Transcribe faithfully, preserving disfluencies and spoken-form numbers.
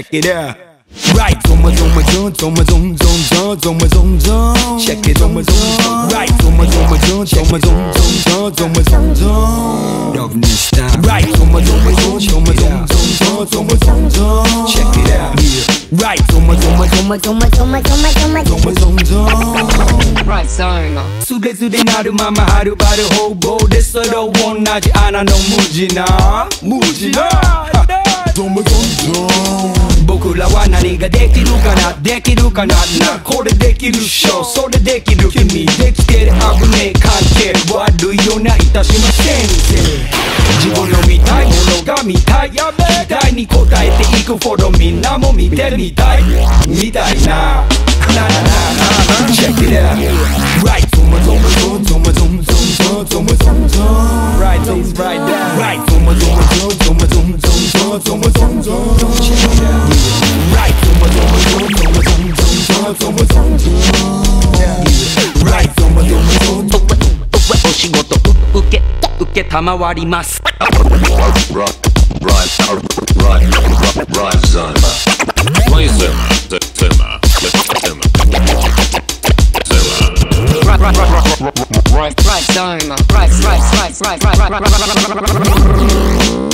it out. Right, zoom, zoom, zoom, zoom, zoom, zoom, zoom, zoom, zoom. Check it, zoom, zoom. Right, zoom, zoom, zoom, zoom, zoom, zoom, zoom, zoom, zoom. Loving this time. Right, zoom, zoom, zoom, zoom, zoom, zoom, zoom, zoom, zoom. Check it out. Yeah. Right, zoom, zoom, zoom, zoom, zoom, zoom, zoom, zoom. Right zone. すれすれなるままはるばる方向でそれを同じ穴の無地な無地な僕らは何ができるかなできるかななこれできるっしょそれできる君できてる危ねえ関係悪いようないたしません自分の見たいものが見たい期待に応えていくフォローみんなも見てみたいみたいななななな Check it out Right zoom zoom zoom zoom zoom zoom zoom zoom zoom Right zoom right down Right zoom zoom zoom zoom zoom zoom zoom zoom zoom Check it out Right zoom zoom zoom zoom zoom zoom zoom zoom Right zoom zoom zoom お仕事受け受けたまわります Right zone. Right, right, right, right, right, right, right, right, right, right, right, right, right.